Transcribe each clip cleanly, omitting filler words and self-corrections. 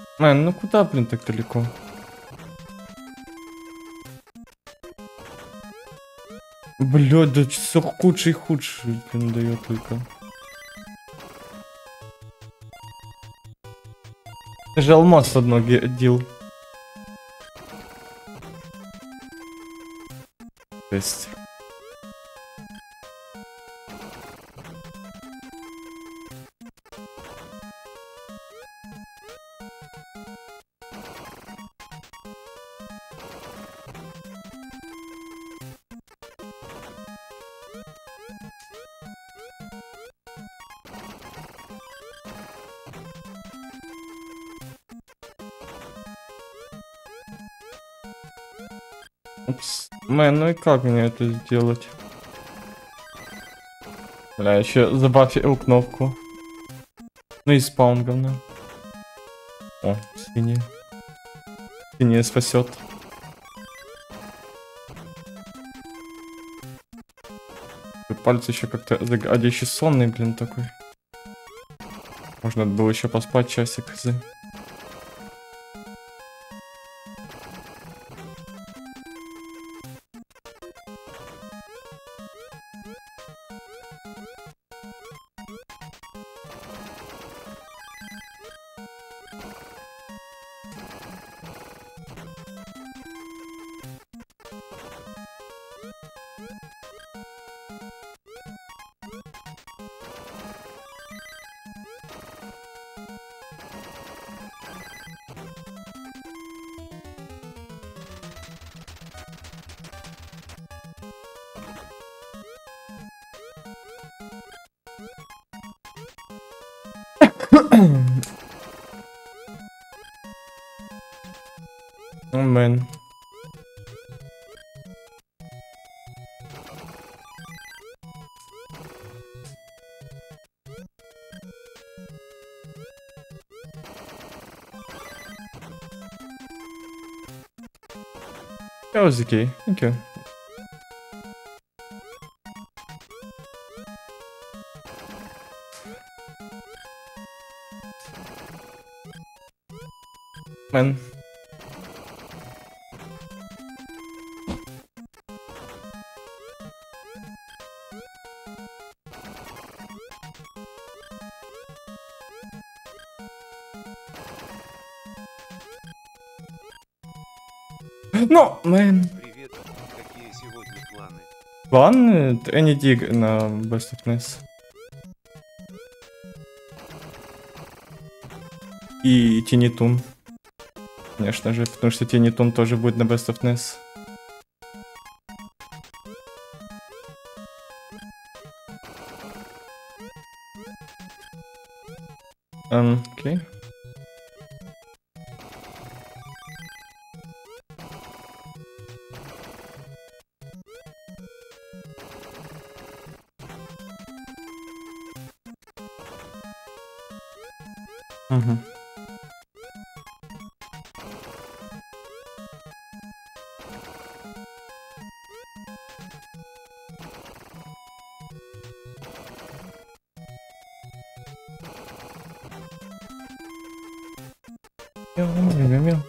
Мэн, ну куда, блин, так далеко? Блядь, да все худше и худше, блин, дает только. Даже алмаз одно дел. Жесть. Упс. Мэн, ну и как мне это сделать? Бля, еще забафил кнопку. Ну и спаун говно. О, синий. Синий спасет. Пальцы еще как-то... А еще сонный, блин, такой. Можно было еще поспать часик. Oh man. That was okay. Thank you. Man. No, man. Привет, какие сегодня планы? План Any Dig на Best of NES. И Тинитун. Конечно же, потому что Тинитун тоже будет на Best of NES. Окей. Угу. Мяу-мяу-мяу-мяу.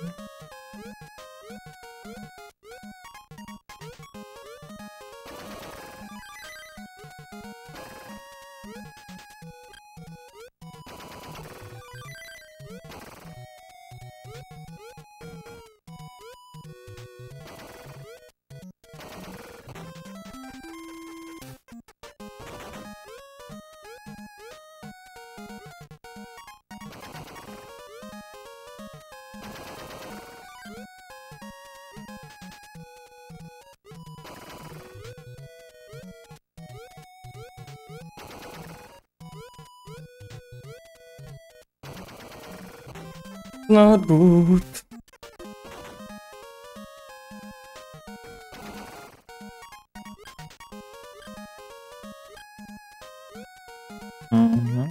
Not good. Мгм.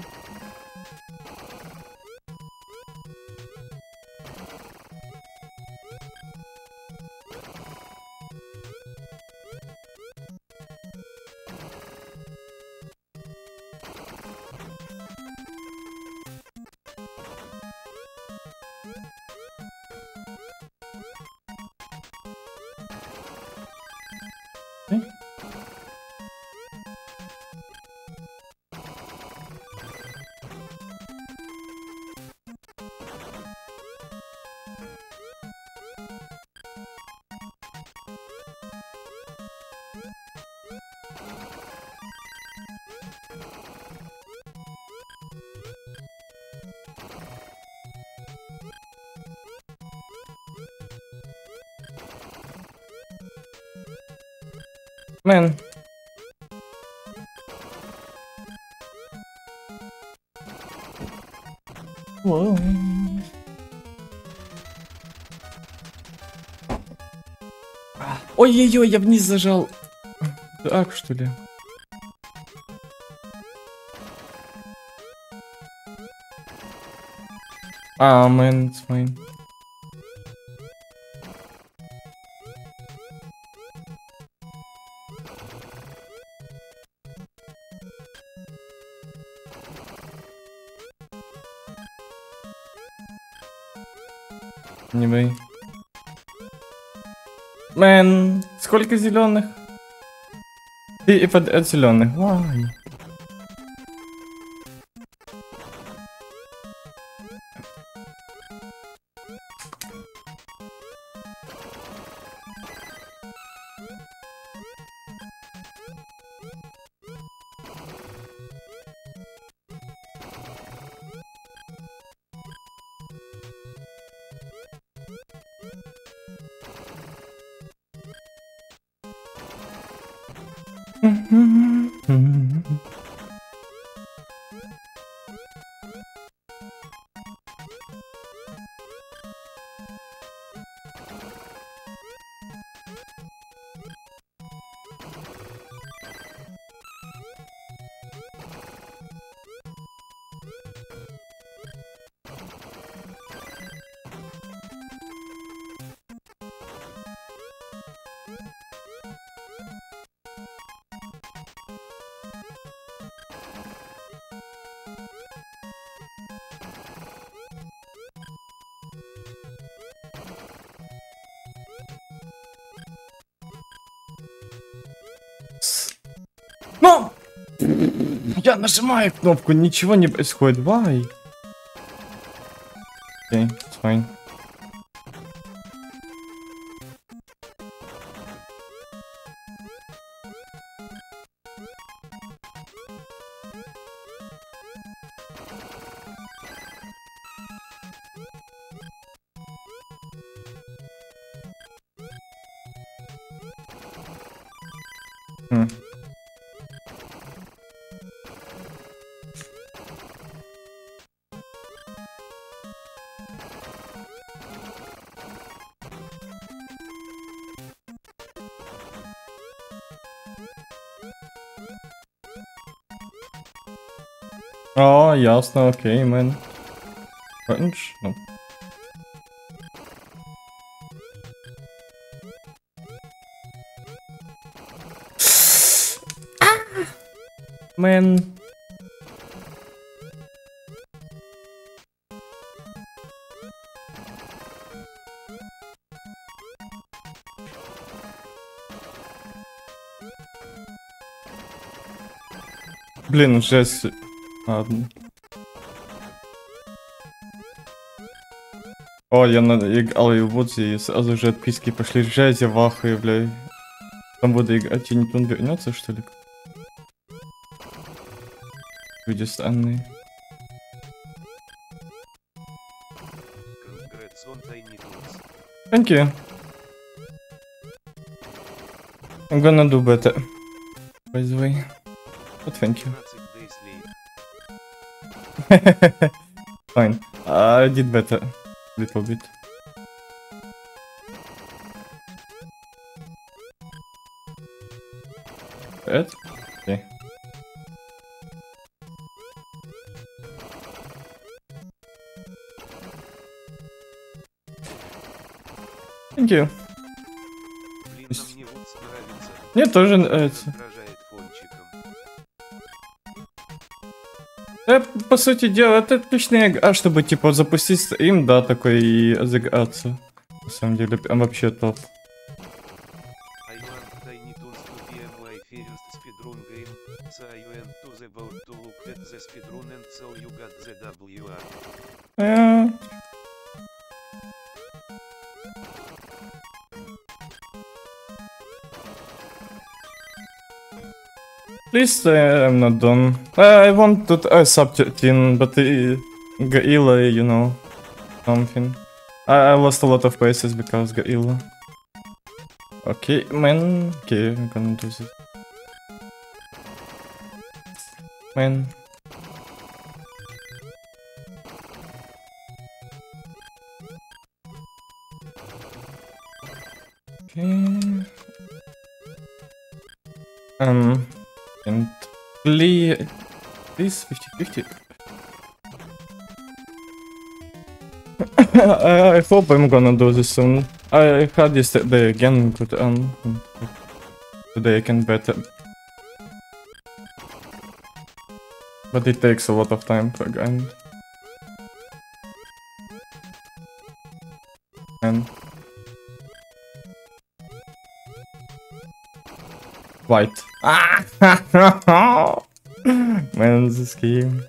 Мен. Воу. Ой-ой-ой, я вниз зажал. Так, что ли? Мен, it's fine. Anyway. Мен, сколько зеленых? Ты и под от зеленых. Вай. Ну! Я нажимаю кнопку, ничего не происходит. Why? Окей, it's fine. О, ясно, окей, мен. Orange? No. Мен. Блин, жесть. Ладно. О, я играл и в Вудзе, и сразу же отписки пошли. Жесть, я в ахуе, бля. Там буду играть, и Нептун вернется, что ли? Люди странные. Thank you. I'm gonna do better. By the way. But thank you. Fine. I did better. Little bit. Right? Okay. Thank you. Блин, а мне вот нравится. Мне тоже нравится. Раздражает фончиком. По сути дела, это отличная игра, чтобы, типа, запустить стрим, да, такой, и разыграться. На самом деле, прям вообще топ. I want Tiny Toons to be my first speedrun game, so I went to the board to look at the speedrun and so you got the WR. Please, I'm not done. I want to sub 13, but Gorilla, you know, something. I lost a lot of places because Gorilla. Okay, man. Okay, I'm gonna do this. Man. Okay. And please 50-50. I hope I'm gonna do this soon. I had yesterday again, but today I can better. But it takes a lot of time to grind. And white. Ah! Man, this game.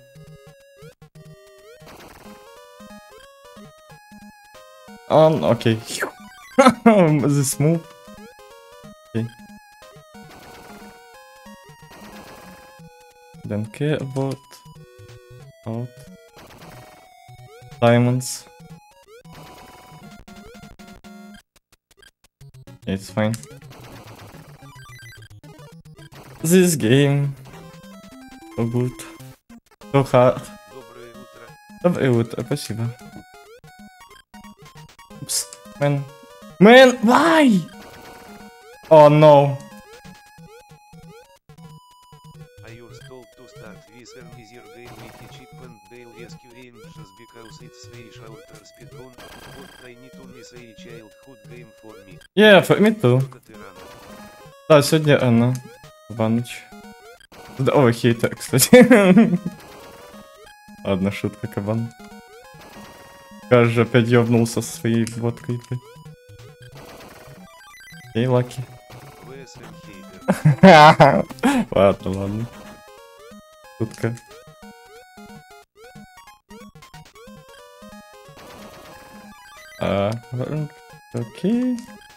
Okay. This move. Okay. Don't care about diamonds. It's fine. This game so good. So hard. Доброе утро. Доброе утро, спасибо. Oops. Man, why? Oh no. Are you told to start with an easier game like Chip and Dale Rescue Rangers because it's very shorter speedrun, but Tiny Toon is a childhood game for me. Yeah, for me too. Только ты рано. Да, сегодня она. Ваныч. Здорово, хейтер, кстати. Ладно, шутка, кабан. Кажется, опять ёбнулся со своей водкой. Эй, Лаки. VSM хейтер. Ладно. Шутка. Окей.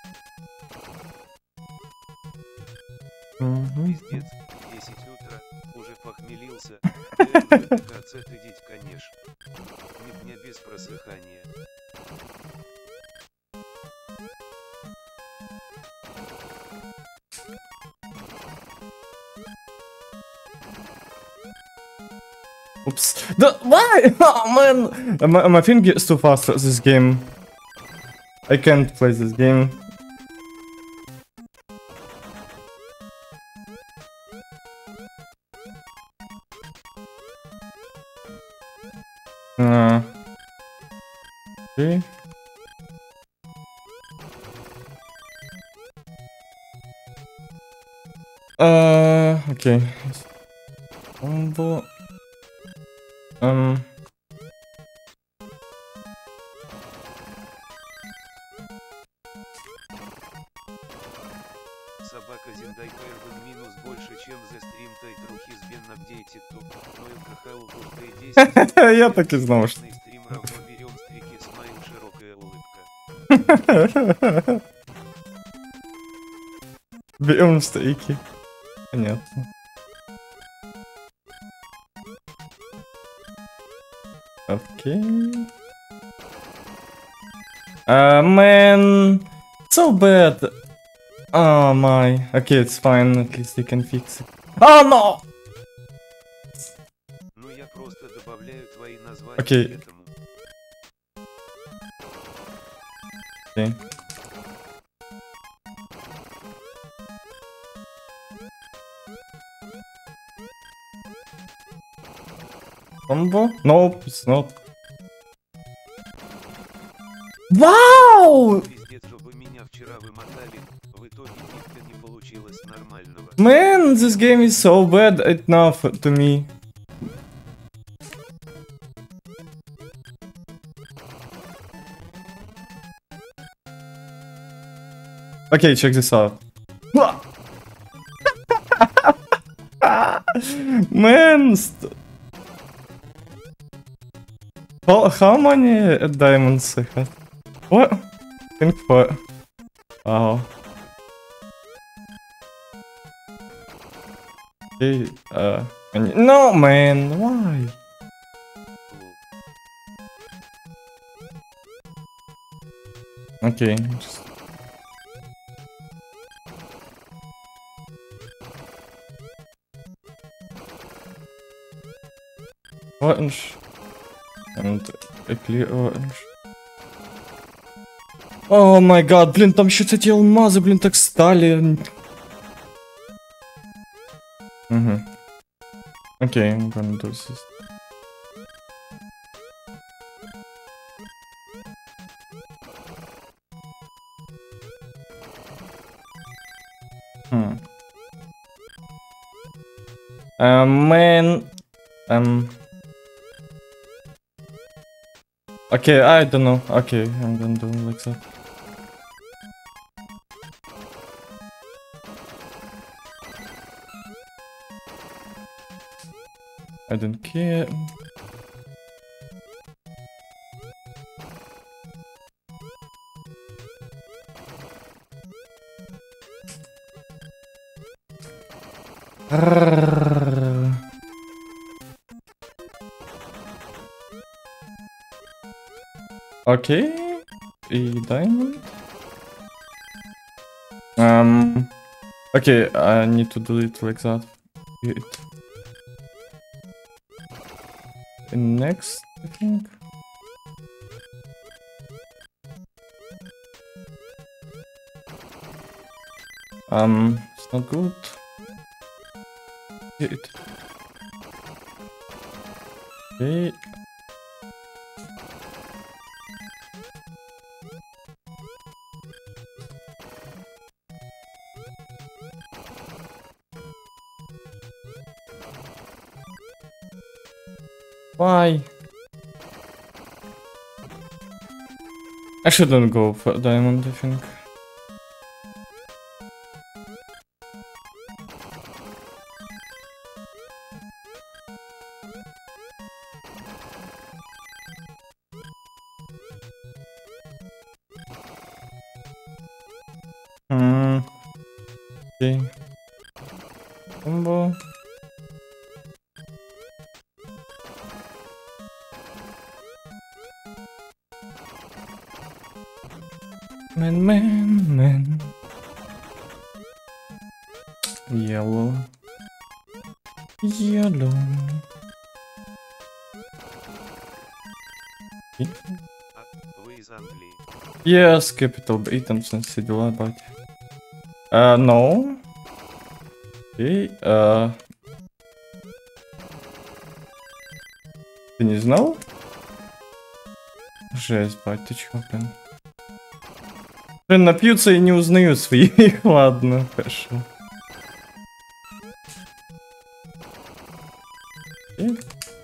Пиздец, 10 утра, уже похмелился. ТНВ-ТКЦ идить, конечно. Ни дня без просыхания. Oops. Why? Oh man! My finger is too fast for this game. I can't play this game. Okay. Okay. Combo. Собака Зиндай Кэрбен минус больше, чем за стрим Тайтрухи с Бен апдейтит тут. Но ЛКХ улучшает 10. Я так и знал, что... Стрим равно берем стрики, смайл, широкая улыбка. Берем стейки. Понятно. Окей. Man, so bad. Oh my. Okay, it's fine. At least you can fix it. Oh no! Ну я просто добавляю твои названия Окей. к этому. Okay. Combo? Nope, it's not. Wow! Пиздец, чтобы меня вчера вымотали, в итоге нифига не получилось нормального. Man, this game is so bad enough to me. Okay, check this out. Man, how many diamonds I have? What? I think 4. Wow. Okay, no, man, why? Okay, just... Orange. And a clear orange. О май гад, блин, там еще эти алмазы, блин, так стали. Угу. Окей, I'm gonna do this. Man, okay, I don't know. Okay, I'm gonna do it like that. I don't care. Okay, a diamond. Okay, I need to do it like that. And next, I think. It's not good. It. Okay. Why? I shouldn't go for diamond, I think. Okay. Combo. Man. Yellow. Вы из Англии? Yes, capital Britain, все дела, бать. No. Окей, Ты не знал? Жесть, бать, ты чё, блин? Блин, напьются и не узнают своих. Ладно, хорошо. Окей.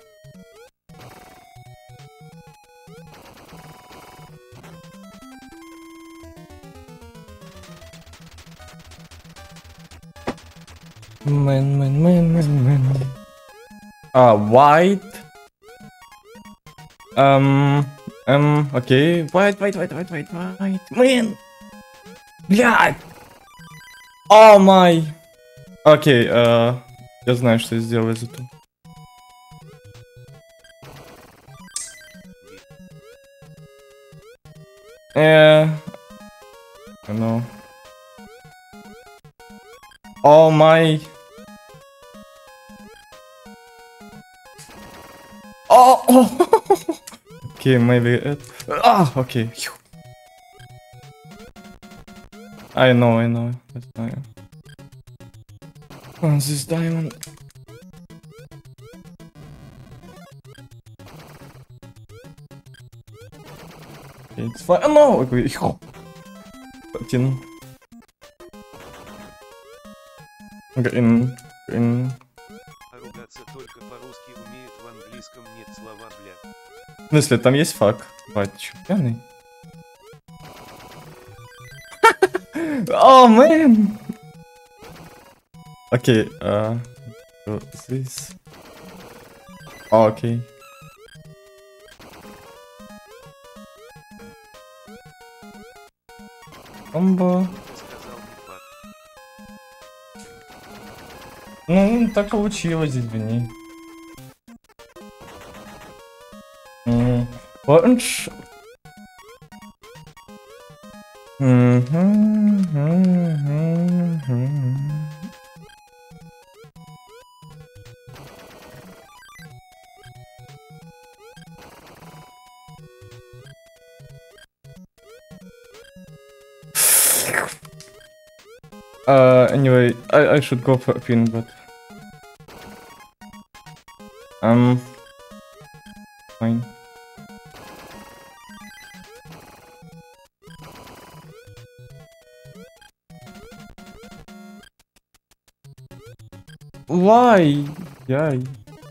Man. White. Окей. White. Man. Блядь. О май. Окей, я знаю, что я сделаю из этого. No. Oh my. Oh. Okay, maybe it. Okay. I know. That's fine. Oh, this diamond. Okay, it's fine. Oh no! Okay. Один. Green. А ругаться только по-русски умеют, в английском нет слова бля. В смысле, там есть фак? Бать, чё, пьяный? Oh man. Okay, so this. Oh, okay. Комбо. Ты сказал не факт. Ну, так получилось, извини. Панч. Anyway, I should go for a pin, but fine. Why? Yay.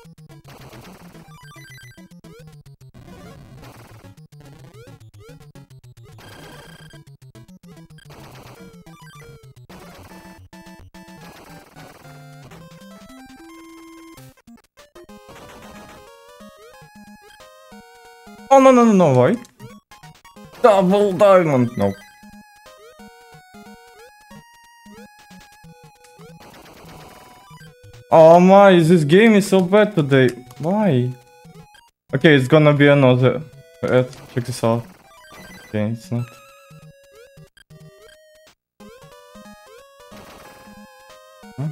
Oh no, why? Double diamond, no. Oh my, this game is so bad today. Why? Okay, it's gonna be another. Check this out. Okay, it's not. Huh?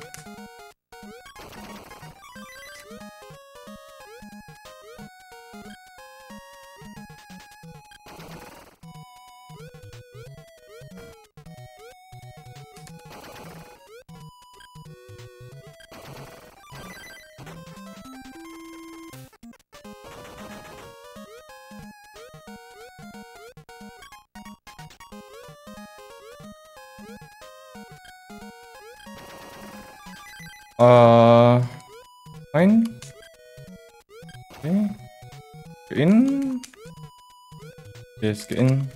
Fine. Okay. Get in. Yes, get in.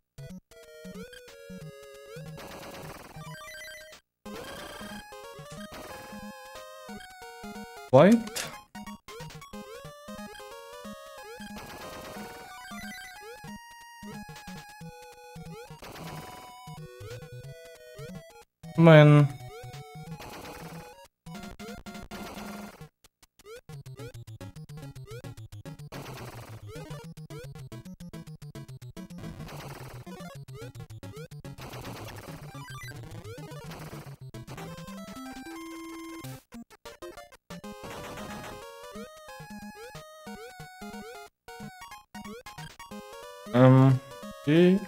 White. Man. Okay.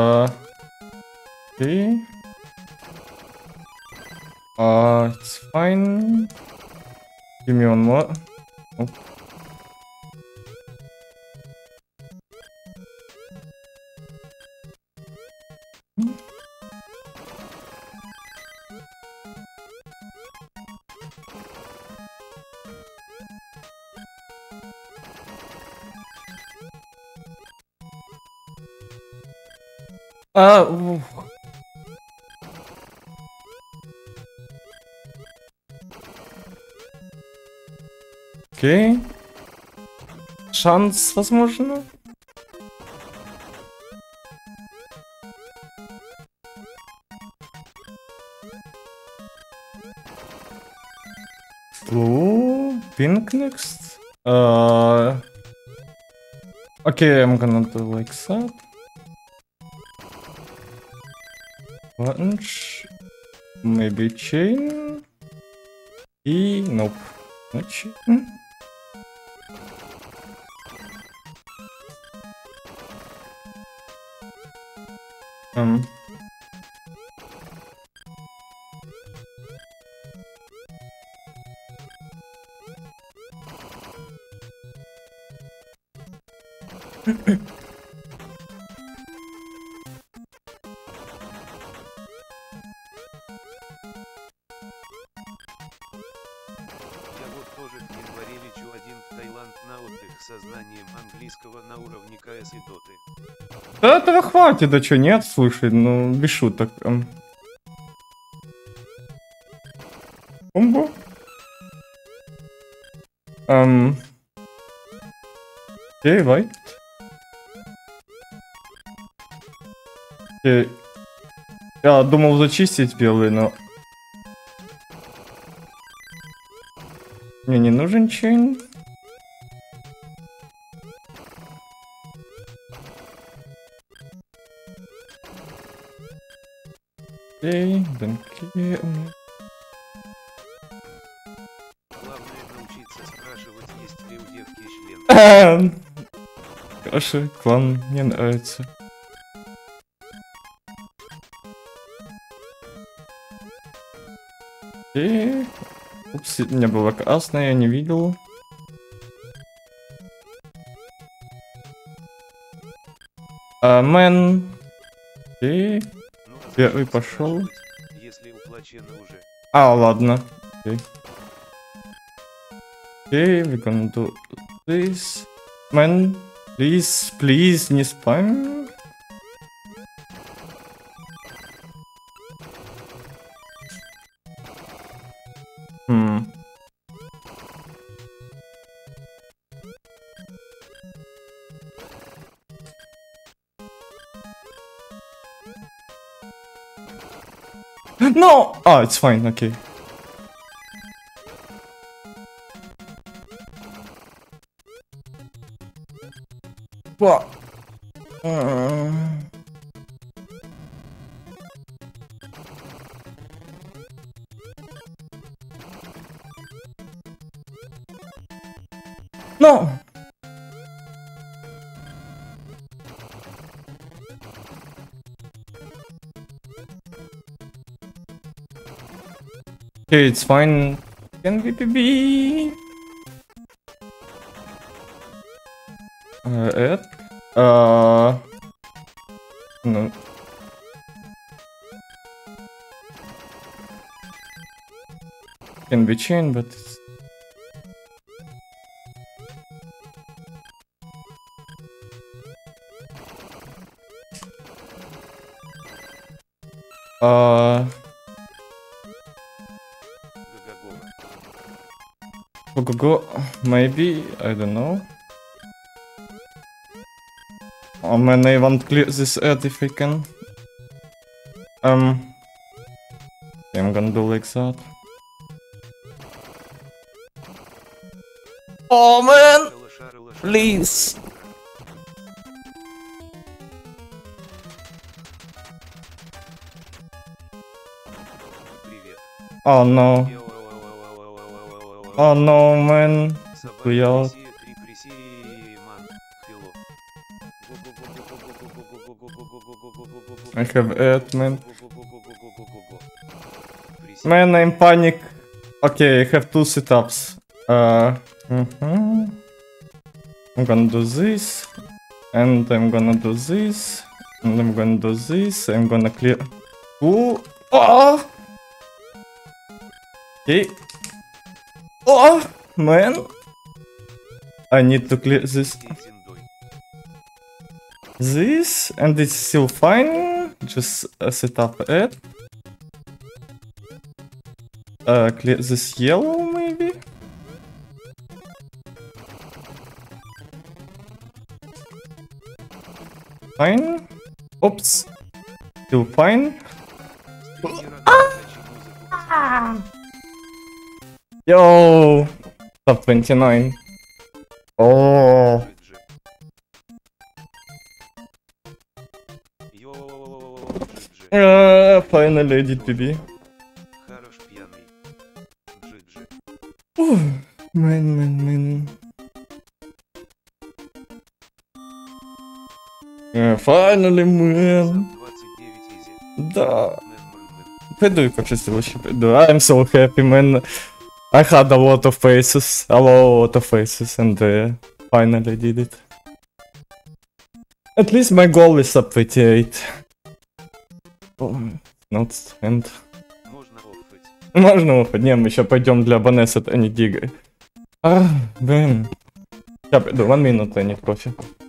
Okay. It's fine. Give me one more. Oh. Oof. Окей. Шанс, возможно. Blue, pink next. Okay, I'm gonna do like that. Bunch. Maybe chain. И nope. Not chain. Я вот тоже в январе лечу один в Таиланд на отдых со знанием английского на уровне КС и Доты. Да этого хватит, да чё, нет, слушай, ну без шуток. Combo. Окей, white. Окей. Я думал зачистить белый, но... Мне не нужен чейн. Окей, донки. Главное научиться спрашивать, есть ли у девки член. Каши, клан мне нравится. Окей. Упс, не было красное, я не видел. Мэн. Окей. Ну, Первый пошел. если уплачено уже. Ладно. Окей. Окей, we're gonna do this. Man, please, не спам. No! It's fine, okay. What? No! Okay, it's fine. Can we be? Ed? No. Can be chain, but it's... Go, maybe, I don't know. Oh man, I want to clear this ad if I can. I'm gonna do like that. Oh man! Please! Oh no. Oh no, man. Хуял. I have it, man. Man, I'm panic. Okay, I have 2 setups. I'm gonna do this. And I'm gonna do this. And I'm gonna do this. I'm gonna clear... Ooh! Oh! Okay. Oh, man. I need to clear this. This, and it's still fine. Just set up it. Clear this yellow, maybe? Fine. Oops. Still fine. Yo! Top 29. Oh! Finally, DPB. Man. Finally, man. Да. Пойду и почистил еще пойду. I'm so happy, man. I had a lot of faces, and finally did it. At least my goal is up 28. Oh, not end. Можно оффать. Не, мы еще пойдем для Банесса, а не Дига. Блин. Я пойду, 1 minute, а не профи.